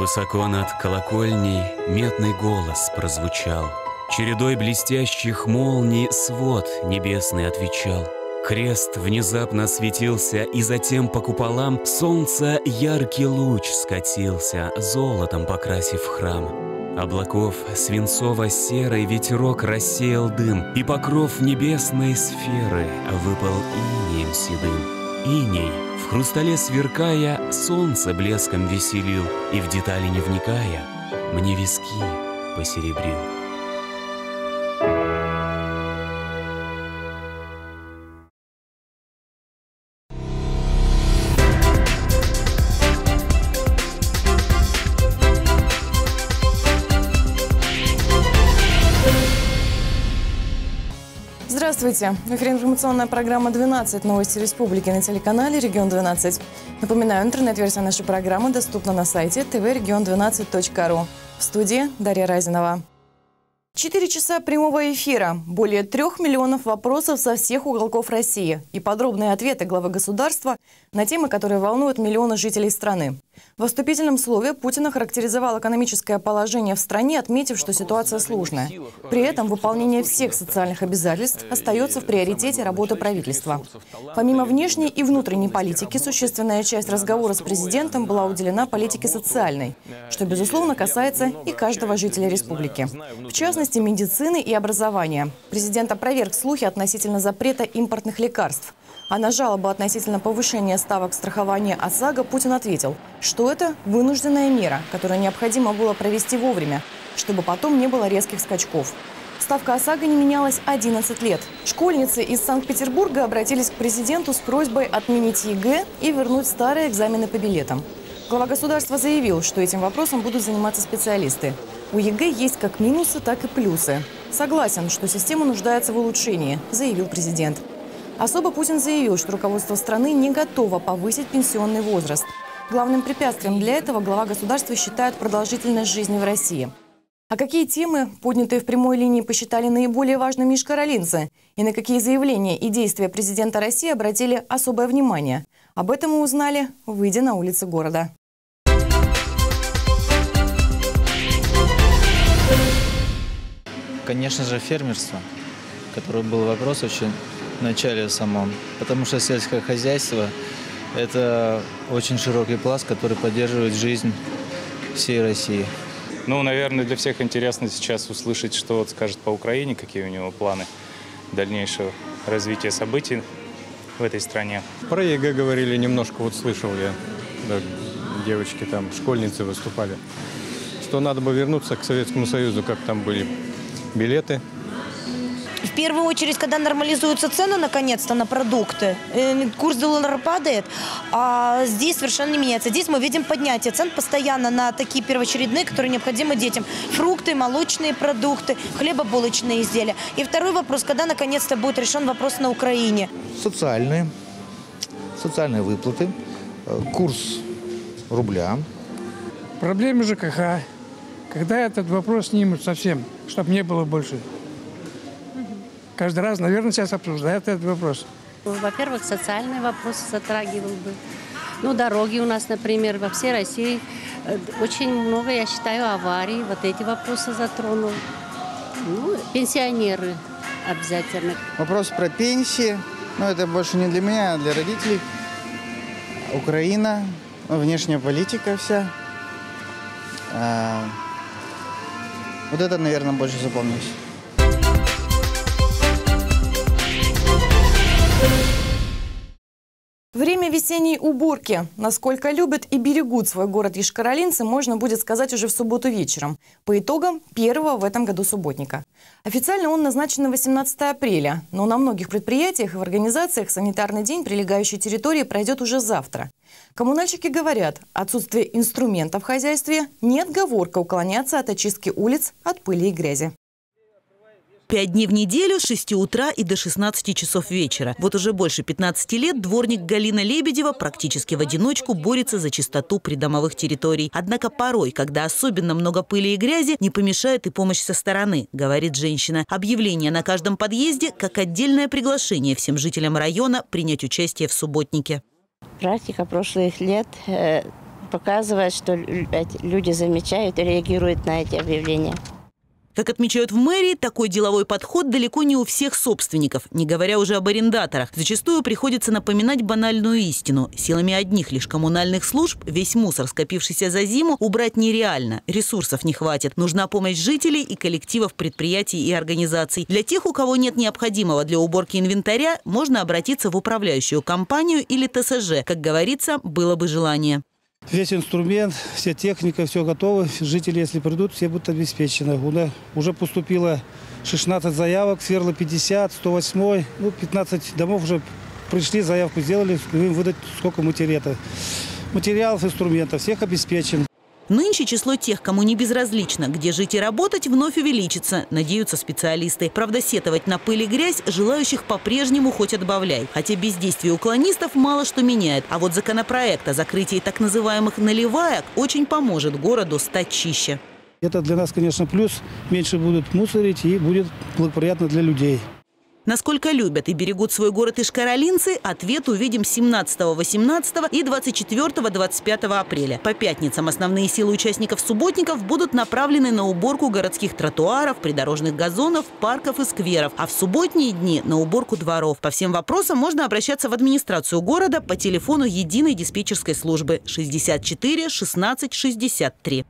Высоко над колокольней медный голос прозвучал. Чередой блестящих молний свод небесный отвечал. Крест внезапно осветился, и затем по куполам солнца яркий луч скатился, золотом покрасив храм. Облаков свинцово-серый ветерок рассеял дым, и покров небесной сферы выпал инеем седым. Иней, в хрустале сверкая, солнце блеском веселил, и в детали не вникая, мне виски посеребрил. Здравствуйте! В эфире информационная программа «12. Новости республики» на телеканале «Регион-12». Напоминаю, интернет-версия нашей программы доступна на сайте tvregion12.ru. В студии Дарья Разинова. 4 часа прямого эфира, более 3 миллионов вопросов со всех уголков России и подробные ответы главы государства на темы, которые волнуют миллионы жителей страны. В вступительном слове Путин охарактеризовал экономическое положение в стране, отметив, что ситуация сложная. При этом выполнение всех социальных обязательств остается в приоритете работы правительства. Помимо внешней и внутренней политики, существенная часть разговора с президентом была уделена политике социальной, что, безусловно, касается и каждого жителя республики. В частности, медицины и образования. Президент опроверг слухи относительно запрета импортных лекарств. А на жалобу относительно повышения ставок страхования ОСАГО Путин ответил, что это вынужденная мера, которую необходимо было провести вовремя, чтобы потом не было резких скачков. Ставка ОСАГО не менялась 11 лет. Школьницы из Санкт-Петербурга обратились к президенту с просьбой отменить ЕГЭ и вернуть старые экзамены по билетам. Глава государства заявил, что этим вопросом будут заниматься специалисты. У ЕГЭ есть как минусы, так и плюсы. Согласен, что система нуждается в улучшении, заявил президент. Особо Путин заявил, что руководство страны не готово повысить пенсионный возраст. Главным препятствием для этого глава государства считает продолжительность жизни в России. А какие темы, поднятые в прямой линии, посчитали наиболее важными ишкаролинцы? И на какие заявления и действия президента России обратили особое внимание? Об этом мы узнали, выйдя на улицы города. Конечно же, фермерство, который был вопрос очень в начале самом, потому что сельское хозяйство – это очень широкий пласт, который поддерживает жизнь всей России. Ну, наверное, для всех интересно сейчас услышать, что вот скажет по Украине, какие у него планы дальнейшего развития событий в этой стране. Про ЕГЭ говорили немножко, вот слышал я, да, девочки там, школьницы выступали, что надо бы вернуться к Советскому Союзу, как там были билеты. В первую очередь, когда нормализуются цены, наконец-то, на продукты, курс доллара падает, а здесь совершенно не меняется. Здесь мы видим поднятие цен постоянно на такие первоочередные, которые необходимы детям. Фрукты, молочные продукты, хлебобулочные изделия. И второй вопрос, когда наконец-то будет решен вопрос на Украине. Социальные выплаты, курс рубля. Проблемы ЖКХ. Когда этот вопрос снимут совсем, чтобы не было больше? Каждый раз, наверное, сейчас обсуждают этот вопрос. Во-первых, социальные вопросы затрагивал бы. Ну, дороги у нас, например, во всей России очень много, я считаю, аварий. Вот эти вопросы затронул. Ну, пенсионеры обязательно. Вопрос про пенсии. Но это больше не для меня, а для родителей. Украина, внешняя политика вся. Вот это, наверное, больше запомнилось. Время весенней уборки. Насколько любят и берегут свой город ишкаролинцы, можно будет сказать уже в субботу вечером, по итогам первого в этом году субботника. Официально он назначен на 18 апреля, но на многих предприятиях и в организациях санитарный день прилегающей территории пройдет уже завтра. Коммунальщики говорят, отсутствие инструментов в хозяйстве не отговорка уклоняться от очистки улиц от пыли и грязи. 5 дней в неделю с 6 утра и до 16 часов вечера. Вот уже больше 15 лет дворник Галина Лебедева практически в одиночку борется за чистоту придомовых территорий. Однако порой, когда особенно много пыли и грязи, не помешает и помощь со стороны, говорит женщина. Объявление на каждом подъезде как отдельное приглашение всем жителям района принять участие в субботнике. Практика прошлых лет показывает, что люди замечают и реагируют на эти объявления. Как отмечают в мэрии, такой деловой подход далеко не у всех собственников, не говоря уже об арендаторах. Зачастую приходится напоминать банальную истину. Силами одних лишь коммунальных служб весь мусор, скопившийся за зиму, убрать нереально. Ресурсов не хватит. Нужна помощь жителей и коллективов предприятий и организаций. Для тех, у кого нет необходимого для уборки инвентаря, можно обратиться в управляющую компанию или ТСЖ. Как говорится, было бы желание. Весь инструмент, вся техника, все готово. Жители, если придут, все будут обеспечены. Уже поступило 16 заявок, сверла 50, 108, 15 домов уже пришли, заявку сделали, им выдать сколько материалов, инструментов, всех обеспечен. Нынче число тех, кому не безразлично, где жить и работать, вновь увеличится, надеются специалисты. Правда, сетовать на пыль и грязь желающих по-прежнему хоть отбавляй. Хотя бездействие уклонистов мало что меняет. А вот законопроект о закрытии так называемых наливаек очень поможет городу стать чище. Это для нас, конечно, плюс. Меньше будут мусорить и будет благоприятно для людей. Насколько любят и берегут свой город ишкаролинцы, ответ увидим 17, 18 и 24-25 апреля. По пятницам основные силы участников-субботников будут направлены на уборку городских тротуаров, придорожных газонов, парков и скверов, а в субботние дни на уборку дворов. По всем вопросам можно обращаться в администрацию города по телефону единой диспетчерской службы 64 16 63.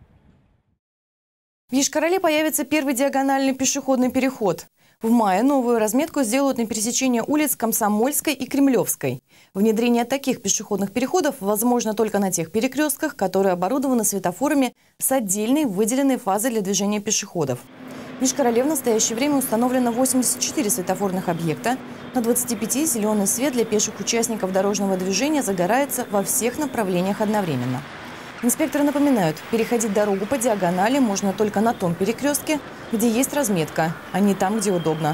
В Йошкар-Оле появится первый диагональный пешеходный переход. В мае новую разметку сделают на пересечении улиц Комсомольской и Кремлевской. Внедрение таких пешеходных переходов возможно только на тех перекрестках, которые оборудованы светофорами с отдельной выделенной фазой для движения пешеходов. В Йошкар-Оле в настоящее время установлено 84 светофорных объекта. На 25 зеленый свет для пеших участников дорожного движения загорается во всех направлениях одновременно. Инспекторы напоминают, переходить дорогу по диагонали можно только на том перекрестке, где есть разметка, а не там, где удобно.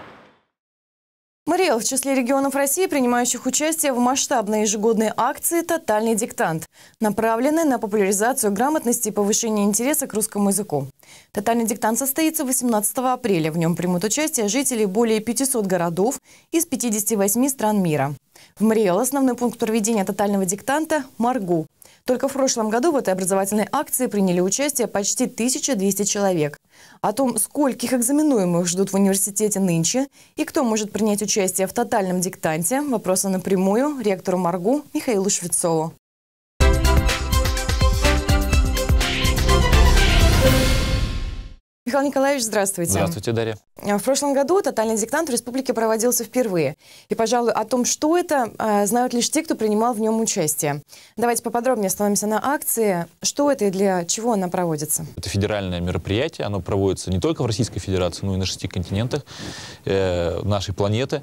Мариэл в числе регионов России, принимающих участие в масштабной ежегодной акции «Тотальный диктант», направленной на популяризацию грамотности и повышение интереса к русскому языку. «Тотальный диктант» состоится 18 апреля. В нем примут участие жители более 500 городов из 58 стран мира. В Мариэл основной пункт проведения «Тотального диктанта» – Маргу. Только в прошлом году в этой образовательной акции приняли участие почти 1200 человек. О том, скольких экзаменуемых ждут в университете нынче и кто может принять участие в тотальном диктанте, вопросы напрямую ректору Маргу Михаилу Швецову. Михаил Николаевич, здравствуйте. Здравствуйте, Дарья. В прошлом году тотальный диктант в республике проводился впервые. И, пожалуй, о том, что это, знают лишь те, кто принимал в нем участие. Давайте поподробнее остановимся на акции. Что это и для чего она проводится? Это федеральное мероприятие. Оно проводится не только в Российской Федерации, но и на 6 континентах нашей планеты.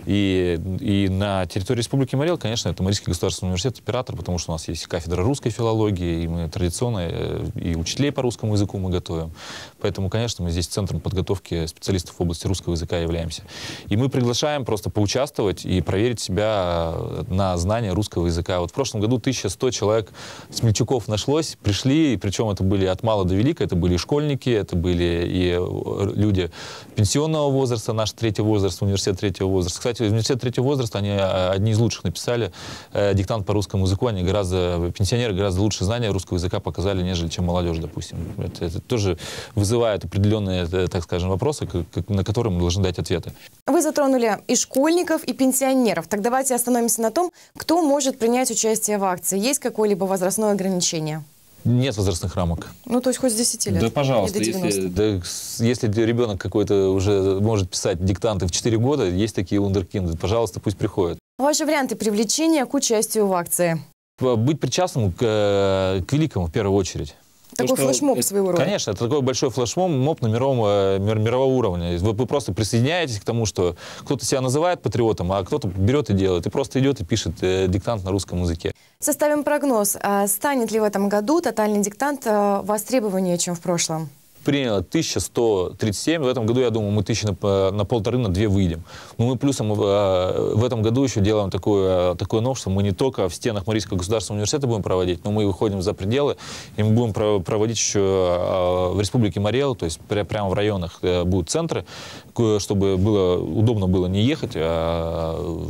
И на территории Республики Мариэл, конечно, это Марийский государственный университет, оператор, потому что у нас есть кафедра русской филологии, и мы традиционно и учителей по русскому языку мы готовим. Поэтому, конечно, мы здесь центром подготовки специалистов в области русского языка являемся. И мы приглашаем просто поучаствовать и проверить себя на знание русского языка. Вот в прошлом году 1100 человек, смельчаков нашлось, пришли, и причем это были от мала до велика, это были и школьники, это были и люди пенсионного возраста, наш третий возраст, университет третьего возраста. Кстати, университет третьего возраста, они одни из лучших написали диктант по русскому языку, они пенсионеры гораздо лучше знания русского языка показали, нежели чем молодежь, допустим. Это тоже вызывает определенные, так скажем, вопросы, на которые мы должны дать ответы. Вы затронули и школьников, и пенсионеров. Так давайте остановимся на том, кто может принять участие в акции. Есть какое-либо возрастное ограничение? Нет возрастных рамок. Ну, то есть хоть с 10 лет? Да, пожалуйста. Если ребенок какой-то уже может писать диктанты в 4 года, есть такие вундеркинды, пожалуйста, пусть приходят. Ваши варианты привлечения к участию в акции? Быть причастным к великому, в первую очередь. Такой флешмоб своего рода. Конечно, это такой большой флешмоб на мирового уровня. Вы просто присоединяетесь к тому, что кто-то себя называет патриотом, а кто-то берет и делает. И просто идет и пишет диктант на русском языке. Составим прогноз. Станет ли в этом году тотальный диктант востребованнее, чем в прошлом? Приняло 1137. В этом году, я думаю, мы 1,5–2 выйдем. Но мы плюсом в этом году еще делаем такое новшество. Мы не только в стенах Марийского государственного университета будем проводить, но мы выходим за пределы, и мы будем проводить еще в Республике Мариэл, то есть прямо в районах будут центры, чтобы удобно было не ехать, а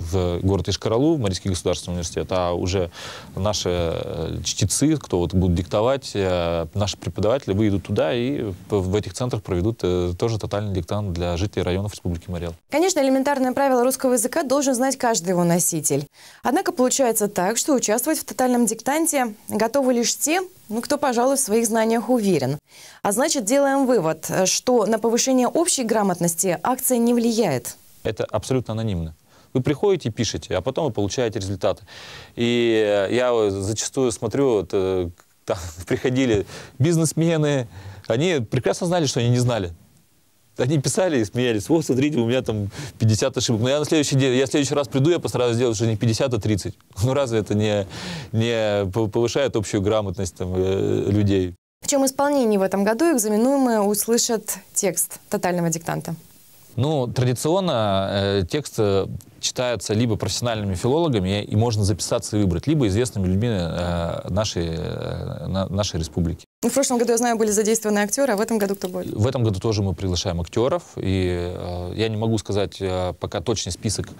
в город Ишкаралу, в Марийский государственный университет, а уже наши чтецы, кто вот будут диктовать, наши преподаватели выйдут туда и в этих центрах проведут тоже тотальный диктант для жителей районов Республики Марий Эл. Конечно, элементарное правило русского языка должен знать каждый его носитель. Однако получается так, что участвовать в тотальном диктанте готовы лишь те, кто, пожалуй, в своих знаниях уверен. А значит, делаем вывод, что на повышение общей грамотности акция не влияет. Это абсолютно анонимно. Вы приходите, пишете, а потом вы получаете результаты. И я зачастую смотрю, там приходили бизнесмены, они прекрасно знали, что они не знали. Они писали и смеялись. Вот, смотрите, у меня там 50 ошибок. Но я в следующий раз приду, я постараюсь сделать уже не 50, а 30. Ну разве это не повышает общую грамотность людей? В чем исполнении в этом году экзаменуемые услышат текст тотального диктанта? Ну, традиционно текст читается либо профессиональными филологами, и можно записаться и выбрать, либо известными людьми нашей республики. В прошлом году, я знаю, были задействованы актеры, а в этом году кто будет? В этом году тоже мы приглашаем актеров, и я не могу сказать пока точный список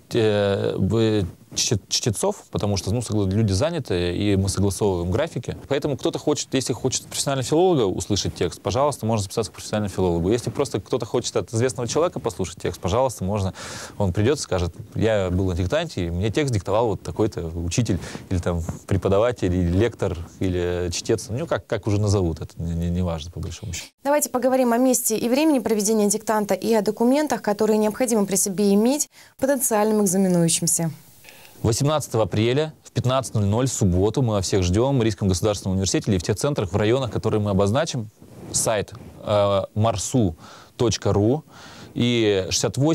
чтецов, потому что люди заняты, и мы согласовываем графики. Поэтому кто-то хочет, если хочет профессионального филолога услышать текст, пожалуйста, можно записаться к профессиональному филологу. Если просто кто-то хочет от известного человека послушать текст, пожалуйста, можно. Он придет и скажет: я был на диктанте, и мне текст диктовал вот такой-то учитель, или там преподаватель, или лектор, или чтец. Ну, как уже назовут, это не важно, по большому счету. Давайте поговорим о месте и времени проведения диктанта и о документах, которые необходимо при себе иметь потенциальным экзаменующимся. 18 апреля в 15:00 в субботу мы всех ждем в Марийском государственном университете или в тех центрах, в районах, которые мы обозначим. Сайт marsu.ru и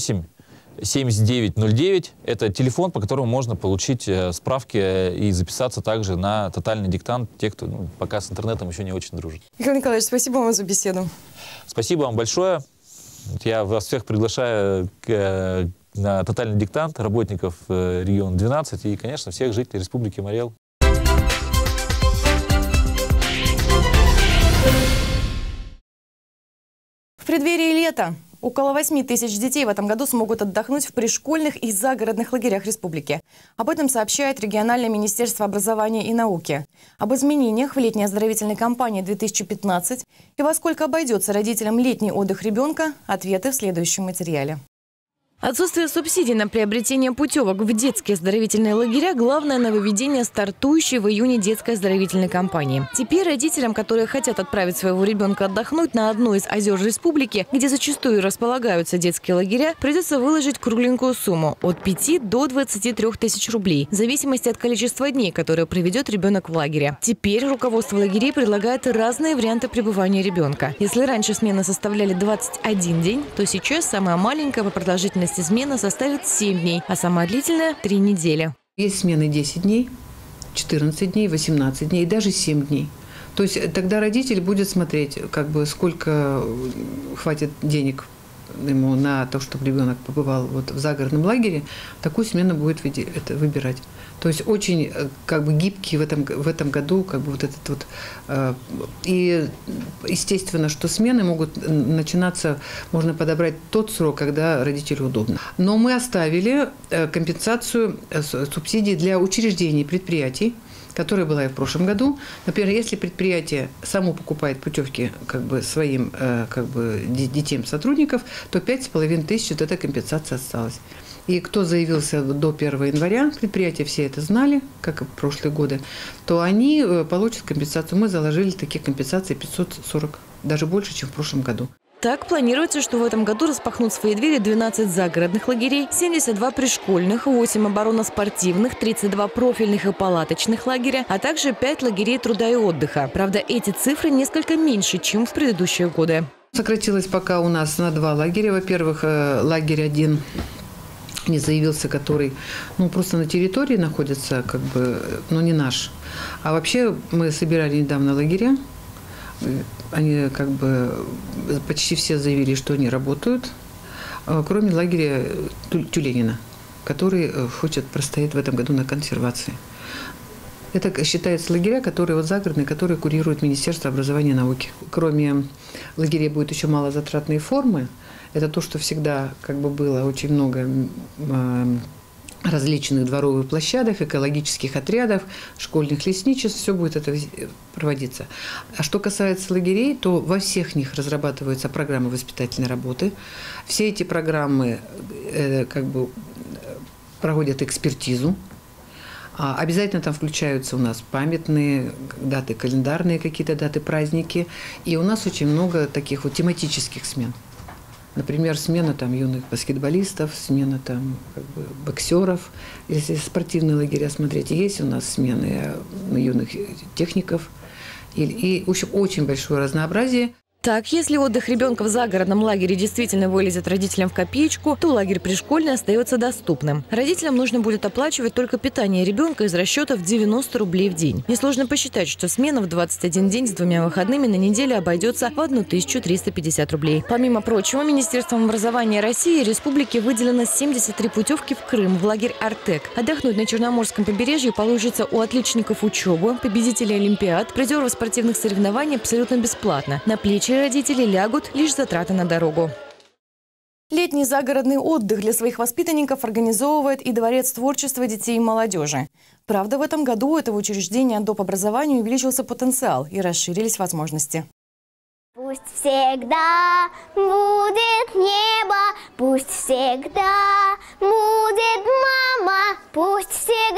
68-7909 – это телефон, по которому можно получить справки и записаться также на тотальный диктант, те, кто пока с интернетом еще не очень дружит. Михаил Николаевич, спасибо вам за беседу. Спасибо вам большое. Я вас всех приглашаю на тотальный диктант работников региона 12 и, конечно, всех жителей Республики Марий Эл. В преддверии лета около 8 тысяч детей в этом году смогут отдохнуть в пришкольных и загородных лагерях республики. Об этом сообщает региональное министерство образования и науки. Об изменениях в летней оздоровительной кампании 2015 и во сколько обойдется родителям летний отдых ребенка – ответы в следующем материале. Отсутствие субсидий на приобретение путевок в детские оздоровительные лагеря – главное нововведение стартующей в июне детской оздоровительной кампании. Теперь родителям, которые хотят отправить своего ребенка отдохнуть на одну из озер республики, где зачастую располагаются детские лагеря, придется выложить кругленькую сумму – от 5 до 23 тысяч рублей, в зависимости от количества дней, которые проведет ребенок в лагере. Теперь руководство лагерей предлагает разные варианты пребывания ребенка. Если раньше смены составляли 21 день, то сейчас самая маленькая по продолжительности смена составит 7 дней, а самая длительная – 3 недели. Есть смены 10 дней, 14 дней, 18 дней и даже 7 дней. То есть тогда родитель будет смотреть, сколько хватит денег ему на то, чтобы ребенок побывал в загородном лагере, такую смену будет выбирать. То есть очень гибкий в этом году и естественно, что смены могут начинаться, можно подобрать тот срок, когда родителю удобно. Но мы оставили компенсацию субсидий для учреждений, предприятий, которая была и в прошлом году. Например, если предприятие само покупает путевки своим детям сотрудников, то 5500 эта компенсация осталась. И кто заявился до 1 января, предприятия все это знали, как и в прошлые годы, то они получат компенсацию. Мы заложили такие компенсации 540, даже больше, чем в прошлом году. Так, планируется, что в этом году распахнут свои двери 12 загородных лагерей, 72 пришкольных, 8 оборонно-спортивных, 32 профильных и палаточных лагеря, а также 5 лагерей труда и отдыха. Правда, эти цифры несколько меньше, чем в предыдущие годы. Сократилось пока у нас на 2 лагеря. Во-первых, лагерь один не заявился, который просто на территории находится, не наш. А вообще мы собирали недавно лагеря. Они почти все заявили, что они работают, кроме лагеря Тюленина, который хочет простоять в этом году на консервации. Это считается лагеря, которые загородные, которые курирует Министерство образования и науки. Кроме лагерей будет еще малозатратные формы. Это то, что всегда было очень много различных дворовых площадок, экологических отрядов, школьных лесничеств, все будет это проводиться. А что касается лагерей, то во всех них разрабатываются программы воспитательной работы. Все эти программы проводят экспертизу. Обязательно там включаются у нас памятные даты, календарные какие-то даты, праздники. И у нас очень много таких вот тематических смен. Например, смена там юных баскетболистов, смена там боксеров. Если спортивные лагеря смотреть, есть у нас смены юных техников. И в общем, очень большое разнообразие. Так, если отдых ребенка в загородном лагере действительно вылезет родителям в копеечку, то лагерь пришкольный остается доступным. Родителям нужно будет оплачивать только питание ребенка из расчетов 90 рублей в день. Несложно посчитать, что смена в 21 день с 2 выходными на неделю обойдется в 1350 рублей. Помимо прочего, Министерством образования России республике выделено 73 путевки в Крым, в лагерь «Артек». Отдохнуть на Черноморском побережье получится у отличников учебы, победителей олимпиад, призеров спортивных соревнований абсолютно бесплатно. На плечи родителей лягут лишь затраты на дорогу. Летний загородный отдых для своих воспитанников организовывает и Дворец творчества детей и молодежи. Правда, в этом году у этого учреждения доп. Образованию увеличился потенциал и расширились возможности. Пусть всегда будет небо, пусть всегда будет мама, пусть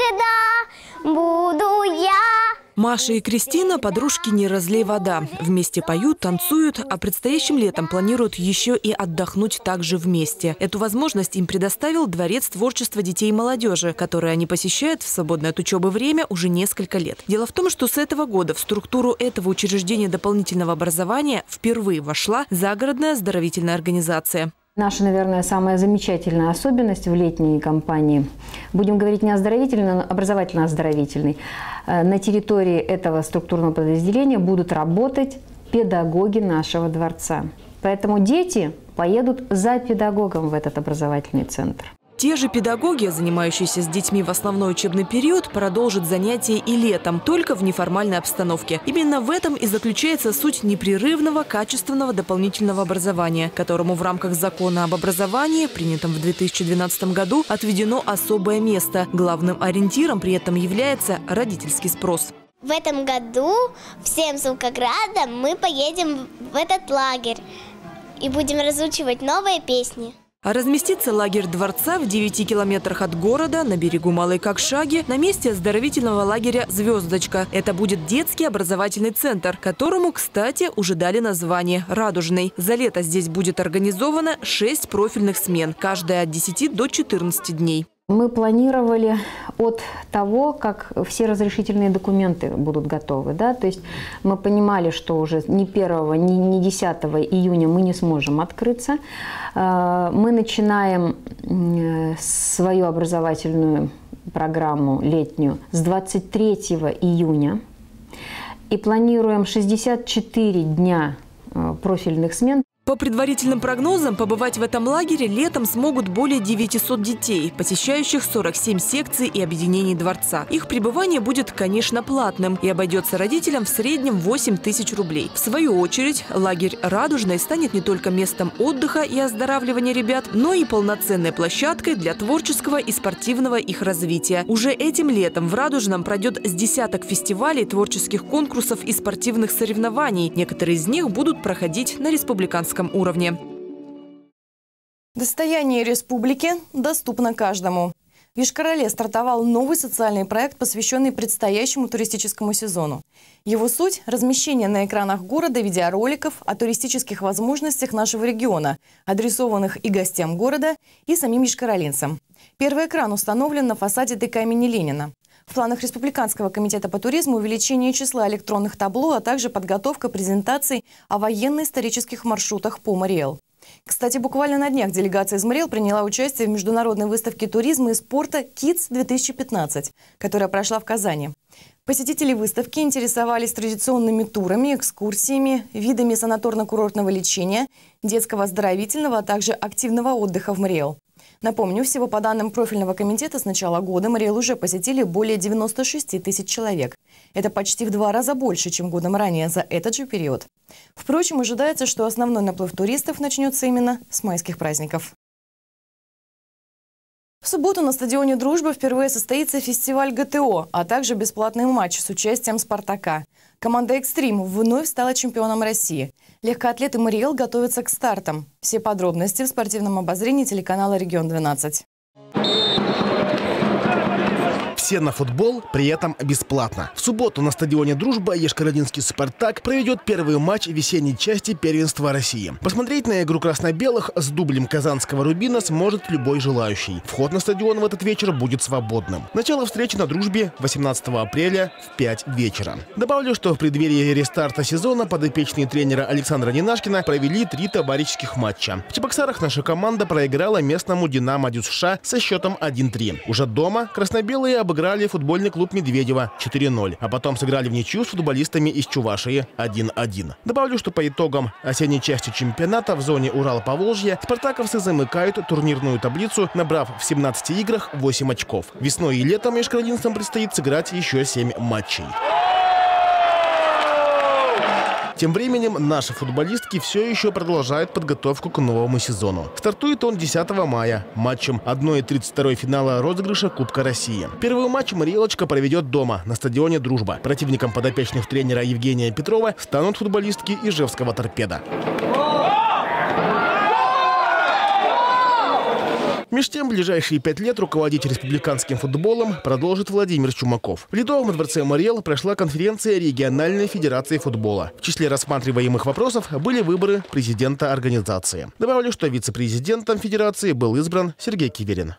всегда буду я. Маша и Кристина – подружки «Не разлей вода». Вместе поют, танцуют, а предстоящим летом планируют еще и отдохнуть также вместе. Эту возможность им предоставил Дворец творчества детей и молодежи, который они посещают в свободное от учебы время уже несколько лет. Дело в том, что с этого года в структуру этого учреждения дополнительного образования впервые вошла загородная оздоровительная организация. Наша, наверное, самая замечательная особенность в летней кампании, будем говорить не оздоровительной, но образовательно-оздоровительной, на территории этого структурного подразделения будут работать педагоги нашего дворца. Поэтому дети поедут за педагогом в этот образовательный центр. Те же педагоги, занимающиеся с детьми в основной учебный период, продолжат занятия и летом, только в неформальной обстановке. Именно в этом и заключается суть непрерывного, качественного дополнительного образования, которому в рамках закона об образовании, принятом в 2012 году, отведено особое место. Главным ориентиром при этом является родительский спрос. В этом году всем звукоградам мы поедем в этот лагерь и будем разучивать новые песни. А разместится лагерь дворца в 9 километрах от города, на берегу Малой Кокшаги, на месте оздоровительного лагеря «Звездочка». Это будет детский образовательный центр, которому, кстати, уже дали название «Радужный». За лето здесь будет организовано 6 профильных смен, каждая от 10 до 14 дней. Мы планировали от того, как все разрешительные документы будут готовы. Да? То есть мы понимали, что уже ни 1, ни 10 июня мы не сможем открыться. Мы начинаем свою образовательную программу летнюю с 23 июня и планируем 64 дня профильных смен. По предварительным прогнозам, побывать в этом лагере летом смогут более 900 детей, посещающих 47 секций и объединений дворца. Их пребывание будет, конечно, платным и обойдется родителям в среднем 8 тысяч рублей. В свою очередь, лагерь «Радужный» станет не только местом отдыха и оздоравливания ребят, но и полноценной площадкой для творческого и спортивного их развития. Уже этим летом в «Радужном» пройдет с десяток фестивалей, творческих конкурсов и спортивных соревнований. Некоторые из них будут проходить на республиканском уровне. Достояние республики доступно каждому. В Йошкар-Оле стартовал новый социальный проект, посвященный предстоящему туристическому сезону. Его суть – размещение на экранах города видеороликов о туристических возможностях нашего региона, адресованных и гостям города, и самим йошкар-оленцам. Первый экран установлен на фасаде ДК имени Ленина. В планах Республиканского комитета по туризму увеличение числа электронных табло, а также подготовка презентаций о военно-исторических маршрутах по Мариэл. Кстати, буквально на днях делегация из Мариэл приняла участие в международной выставке туризма и спорта «Kids-2015», которая прошла в Казани. Посетители выставки интересовались традиционными турами, экскурсиями, видами санаторно-курортного лечения, детского оздоровительного, а также активного отдыха в Мариэл. Напомню, всего по данным профильного комитета с начала года Мариэл уже посетили более 96 тысяч человек. Это почти в 2 раза больше, чем годом ранее за этот же период. Впрочем, ожидается, что основной наплыв туристов начнется именно с майских праздников. В субботу на стадионе «Дружба» впервые состоится фестиваль ГТО, а также бесплатный матч с участием «Спартака». Команда «Экстрим» вновь стала чемпионом России. Легкоатлеты «Мариэл» готовятся к стартам. Все подробности в спортивном обозрении телеканала «Регион-12». Все на футбол, при этом бесплатно. В субботу на стадионе «Дружба» Йошкар-Олинский «Спартак» проведет первый матч весенней части первенства России. Посмотреть на игру красно-белых с дублем казанского «Рубина» сможет любой желающий. Вход на стадион в этот вечер будет свободным. Начало встречи на «Дружбе» 18 апреля в 5 вечера. Добавлю, что в преддверии рестарта сезона подопечные тренера Александра Ненашкина провели 3 товарищеских матча. В Чебоксарах наша команда проиграла местному «Динамо Дюсша» со счетом 1-3. Уже дома красно-белые обыграли футбольный клуб Медведева 4-0, а потом сыграли в ничью с футболистами из Чувашии 1-1. Добавлю, что по итогам осенней части чемпионата в зоне Урал-Поволжья спартаковцы замыкают турнирную таблицу, набрав в 17 играх 8 очков. Весной и летом йошкар-олинцам предстоит сыграть еще 7 матчей. Тем временем наши футболистки все еще продолжают подготовку к новому сезону. Стартует он 10 мая матчем 1/32 финала розыгрыша Кубка России. Первый матч «Мариэлочка» проведет дома на стадионе «Дружба». Противником подопечных тренера Евгения Петрова станут футболистки Ижевского «Торпедо». Меж тем, в ближайшие 5 лет руководить республиканским футболом продолжит Владимир Чумаков. В Ледовом дворце «Мариэл» прошла конференция региональной федерации футбола. В числе рассматриваемых вопросов были выборы президента организации. Добавлю, что вице-президентом федерации был избран Сергей Киверин.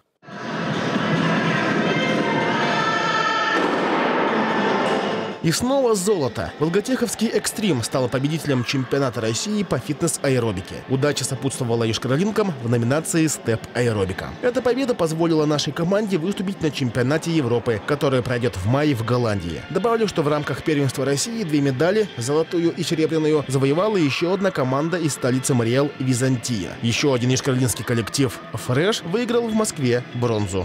И снова золото. Волготеховский «Экстрим» стал победителем чемпионата России по фитнес-аэробике. Удача сопутствовала йошкар-олинкам в номинации «Степ-аэробика». Эта победа позволила нашей команде выступить на чемпионате Европы, который пройдет в мае в Голландии. Добавлю, что в рамках первенства России 2 медали, золотую и серебряную, завоевала еще одна команда из столицы Мариэл – «Византия». Еще один йошкар-олинский коллектив «Фреш» выиграл в Москве бронзу.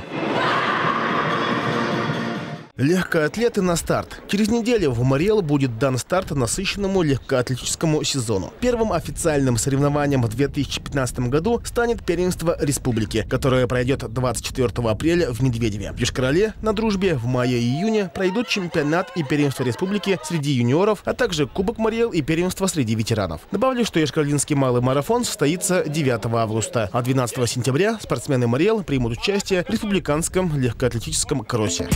Легкоатлеты на старт. Через неделю в Мариэл будет дан старт насыщенному легкоатлетическому сезону. Первым официальным соревнованием в 2015 году станет первенство республики, которое пройдет 24 апреля в Медведеве. В Йошкар-Оле на «Дружбе» в мае-июне пройдут чемпионат и первенство республики среди юниоров, а также Кубок Мариэл и первенство среди ветеранов. Добавлю, что йошкар-олинский малый марафон состоится 9 августа, а 12 сентября спортсмены Мариэл примут участие в республиканском легкоатлетическом кроссе.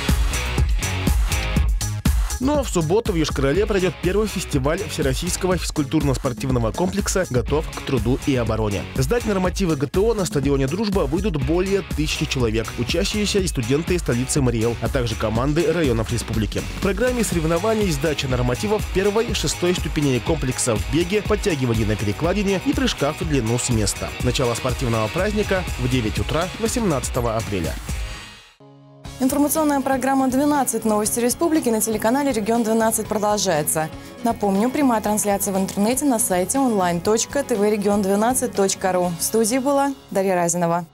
Ну а в субботу в Йошкар-Оле пройдет первый фестиваль Всероссийского физкультурно-спортивного комплекса «Готов к труду и обороне». Сдать нормативы ГТО на стадионе «Дружба» выйдут более 1000 человек, учащиеся и студенты из столицы Мариэл, а также команды районов республики. В программе соревнований сдача нормативов 1 и 6 ступеней комплекса в беге, подтягивании на перекладине и прыжках в длину с места. Начало спортивного праздника в 9 утра 18 апреля. Информационная программа «12. Новости Республики» на телеканале «Регион-12» продолжается. Напомню, прямая трансляция в интернете на сайте online.tvregion12.ru. В студии была Дарья Разинова.